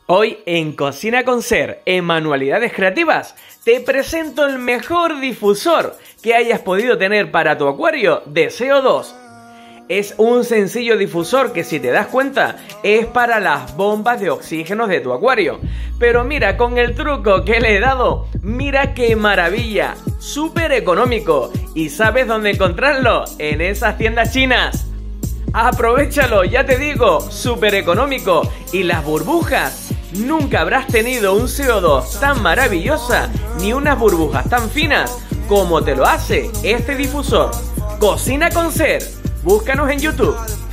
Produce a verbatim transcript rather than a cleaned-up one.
Hoy en Cocina con Ser, en Manualidades Creativas, te presento el mejor difusor que hayas podido tener para tu acuario de C O dos. Es un sencillo difusor que, si te das cuenta, es para las bombas de oxígeno de tu acuario. Pero mira, con el truco que le he dado, mira qué maravilla, súper económico. ¿Y sabes dónde encontrarlo? En esas tiendas chinas. Aprovechalo, ya te digo, súper económico. Y las burbujas, nunca habrás tenido un C O dos tan maravillosa, ni unas burbujas tan finas como te lo hace este difusor. Cocina con Ser, búscanos en YouTube.